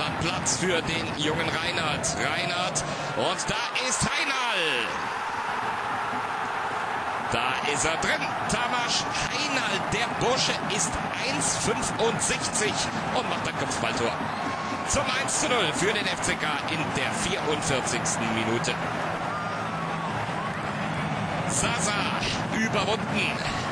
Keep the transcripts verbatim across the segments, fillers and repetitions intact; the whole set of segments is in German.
dann Platz für den jungen Reinhard. Reinhard und da ist Heinal. Da ist er drin. Tamas Heinal, der Bursche ist eins Komma fünfundsechzig und macht ein Kopfballtor. Zum eins zu null für den F C K in der vierundvierzigsten Minute. Sasa überwunden.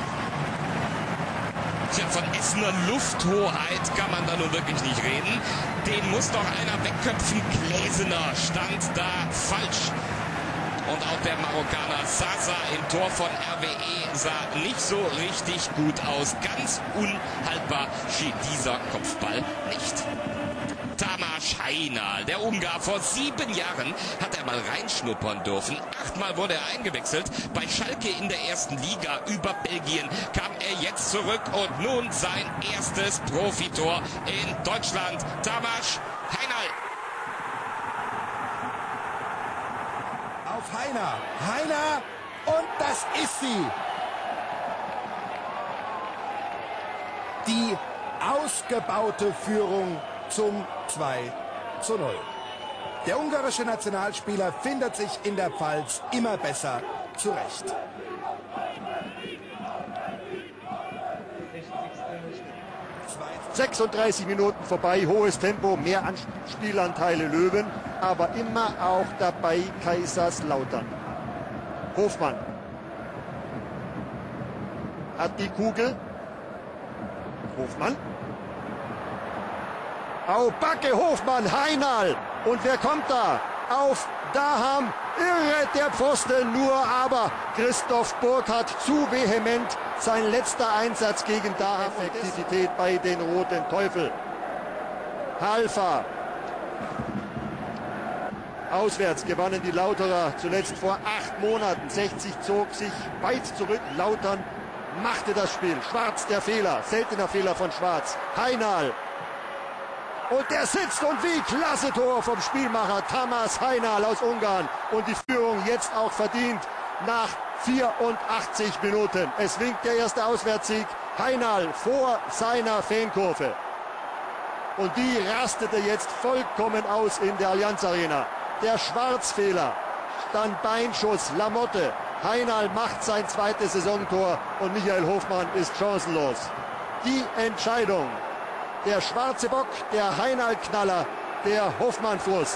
Tja, von Essener Lufthoheit kann man da nun wirklich nicht reden. Den muss doch einer wegköpfen. Gläsener stand da falsch. Und auch der Marokkaner Sasa im Tor von R W E sah nicht so richtig gut aus. Ganz unhaltbar schien dieser Kopfball nicht. Tamas Heinal, der Ungar, vor sieben Jahren hat er mal reinschnuppern dürfen. Achtmal wurde er eingewechselt. Bei Schalke in der ersten Liga über Belgien kam er jetzt zurück und nun sein erstes Profitor in Deutschland. Tamas Heinal. Auf Heiner. Heiner und das ist sie. Die ausgebaute Führung zum zwei zu null. Der ungarische Nationalspieler findet sich in der Pfalz immer besser zurecht. sechsunddreißig Minuten vorbei, hohes Tempo, mehr an Spielanteile Löwen, aber immer auch dabei Kaiserslautern. Hofmann hat die Kugel. Hofmann. Au Backe, Hofmann, Heinal. Und wer kommt da? Auf Daham. Irre der Pfosten nur, aber Christoph Burkhardt zu vehement. Sein letzter Einsatz gegen Daham. Effektivität bei den Roten Teufel. Halfa. Auswärts gewannen die Lauterer zuletzt vor acht Monaten. sechzig zog sich weit zurück. Lautern machte das Spiel. Schwarz der Fehler. Seltener Fehler von Schwarz. Heinal. Und der sitzt und wie klasse Tor vom Spielmacher Tamas Heinal aus Ungarn. Und die Führung jetzt auch verdient nach vierundachtzig Minuten. Es winkt der erste Auswärtssieg. Heinal vor seiner Fankurve. Und die rastete jetzt vollkommen aus in der Allianz Arena. Der Schwarzfehler, dann Beinschuss, Lamotte. Heinal macht sein zweites Saisontor und Michael Hofmann ist chancenlos. Die Entscheidung. Der schwarze Bock, der Heinal-Knaller, der Hofmann-Frust.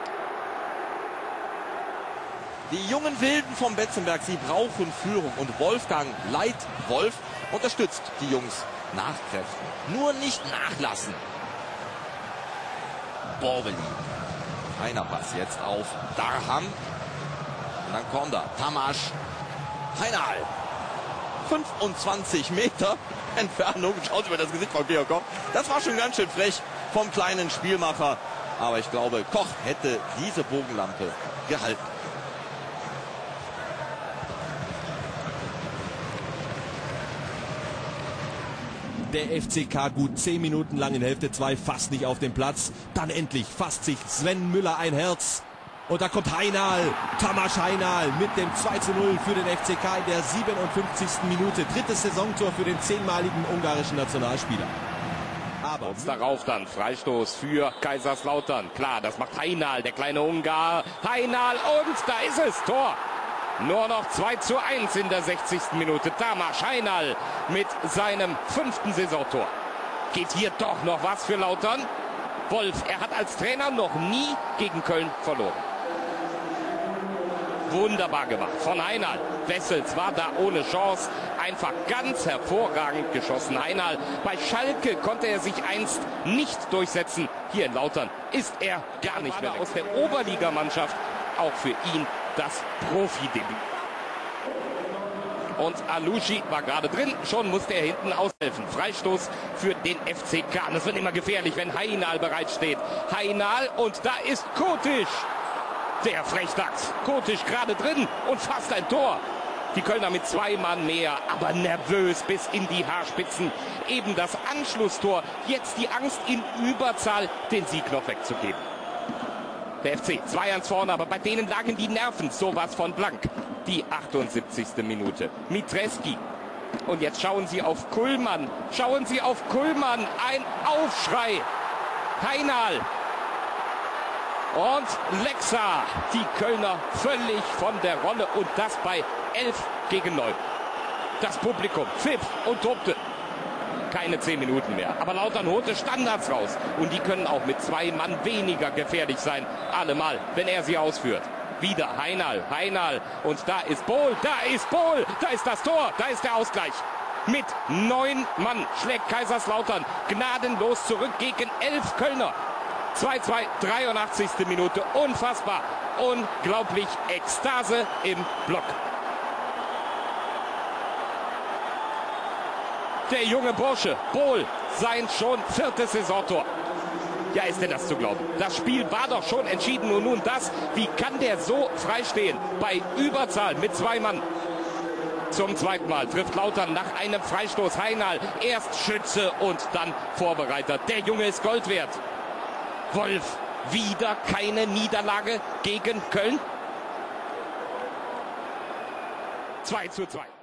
Die jungen Wilden vom Betzenberg, sie brauchen Führung. Und Wolfgang Leitwolf unterstützt die Jungs nach Kräften. Nur nicht nachlassen. Borbeli. Einer Pass jetzt auf Darham. Und dann kommt da Tamas Heinal. fünfundzwanzig Meter Entfernung. Schauen Sie mal das Gesicht von Georg Koch. Das war schon ganz schön frech vom kleinen Spielmacher. Aber ich glaube, Koch hätte diese Bogenlampe gehalten. Der F C K gut zehn Minuten lang in Hälfte zwei fast nicht auf dem Platz. Dann endlich fasst sich Sven Müller ein Herz. Und da kommt Heinal, Tamas Heinal mit dem zwei zu null für den F C K in der siebenundfünfzigsten Minute. Drittes Saisontor für den zehnmaligen ungarischen Nationalspieler. Aber uns darauf dann Freistoß für Kaiserslautern. Klar, das macht Heinal, der kleine Ungar. Heinal und da ist es, Tor. Nur noch zwei zu eins in der sechzigsten Minute. Tamas Heinal mit seinem fünften Saisontor. Geht hier doch noch was für Lautern? Wolf, er hat als Trainer noch nie gegen Köln verloren. Wunderbar gemacht von Heinal. Wessels war da ohne Chance. Einfach ganz hervorragend geschossen. Heinal, bei Schalke konnte er sich einst nicht durchsetzen. Hier in Lautern ist er gar nicht mehr aus der Oberligamannschaft. Auch für ihn das Profidebüt. Und Alushi war gerade drin, schon musste er hinten aushelfen. Freistoß für den F C K. Das wird immer gefährlich, wenn Heinal bereitsteht. Heinal und da ist Kotisch. Der Frechdachs. Kotisch gerade drin und fast ein Tor. Die Kölner mit zwei Mann mehr, aber nervös bis in die Haarspitzen. Eben das Anschlusstor. Jetzt die Angst in Überzahl, den Sieg noch wegzugeben. Der F C zwei eins vorne, aber bei denen lagen die Nerven sowas von blank. Die achtundsiebzigste Minute. Mitreski. Und jetzt schauen Sie auf Kullmann. Schauen Sie auf Kullmann. Ein Aufschrei. Heinal. Und Lexa, die Kölner völlig von der Rolle und das bei elf gegen neun. Das Publikum pfiff und tobte. Keine zehn Minuten mehr. Aber Lautern holte Standards raus. Und die können auch mit zwei Mann weniger gefährlich sein. Allemal, wenn er sie ausführt. Wieder Heinal, Heinal. Und da ist Bohl, da ist Bohl. Da ist das Tor, da ist der Ausgleich. Mit neun Mann schlägt Kaiserslautern gnadenlos zurück gegen elf Kölner. zwei zwei, dreiundachtzigste Minute. Unfassbar. Unglaublich. Ekstase im Block. Der junge Bursche, Bohl, sein schon viertes Saisontor. Ja, ist denn das zu glauben? Das Spiel war doch schon entschieden und nun das. Wie kann der so freistehen? Bei Überzahl mit zwei Mann. Zum zweiten Mal trifft Lautern nach einem Freistoß Heinal. Erst Schütze und dann Vorbereiter. Der Junge ist Gold wert. Wolf, wieder keine Niederlage gegen Köln. zwei zu zwei.